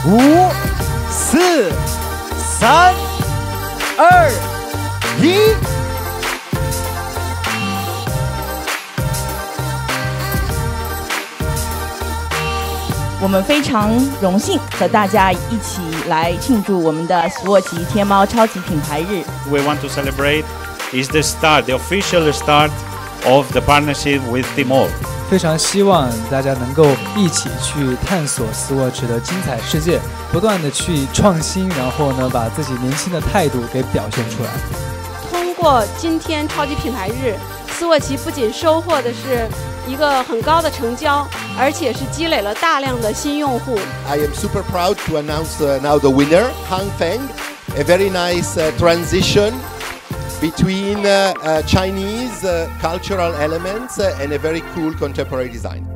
5、4、3、2、1。 我们非常荣幸和大家一起来庆祝我们的 Swatch 天猫超级品牌日。 We want to celebrate is the start, the official start of the partnership with Tmall. 非常希望大家能够一起去探索 Swatch 的精彩世界，不断的去创新，然后呢，把自己年轻的态度给表现出来。 通过今天超级品牌日，斯沃琪不仅收获的是一个很高的成交，而且是积累了大量的新用户。 I am super proud to announce now the winner, Hang Feng, a very nice transition between Chinese cultural elements and a very cool contemporary design.